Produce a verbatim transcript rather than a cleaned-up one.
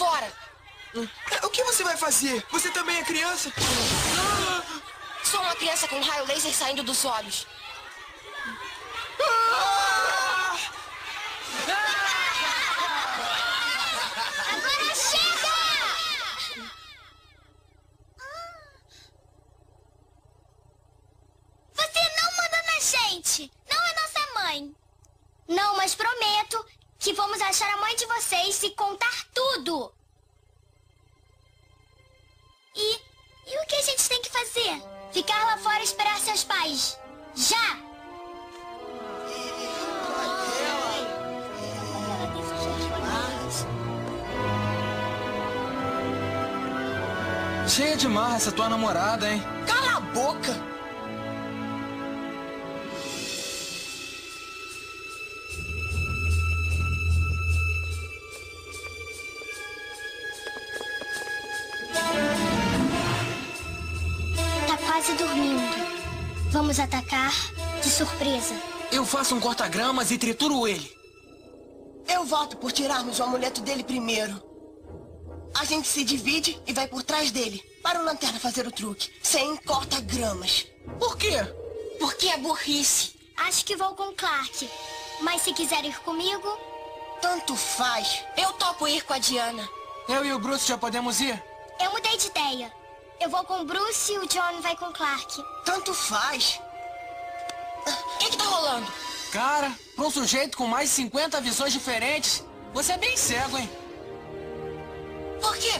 fora. O que você vai fazer? Você também é criança? Sou uma criança com raio laser saindo dos olhos. Agora chega! Você não manda na gente. Não é nossa mãe. Não, mas prometo que vamos achar a mãe de vocês e contar tudo. E, e o que a gente tem que fazer? Ficar lá fora e esperar seus pais. Já! Cheia de marra essa tua namorada, hein? Cala a boca! Tá quase dormindo. Vamos atacar de surpresa. Eu faço um corta-gramas e trituro ele. Eu voto por tirarmos o amuleto dele primeiro. A gente se divide e vai por trás dele, para o Lanterna fazer o truque, sem corta-gramas. Por quê? Porque é burrice. Acho que vou com o Clark. Mas se quiser ir comigo... Tanto faz. Eu topo ir com a Diana. Eu e o Bruce já podemos ir? Eu mudei de ideia. Eu vou com o Bruce e o John vai com o Clark. Tanto faz. O que que tá rolando? Cara, pra um sujeito com mais de cinquenta visões diferentes, você é bem cego, hein? Por quê?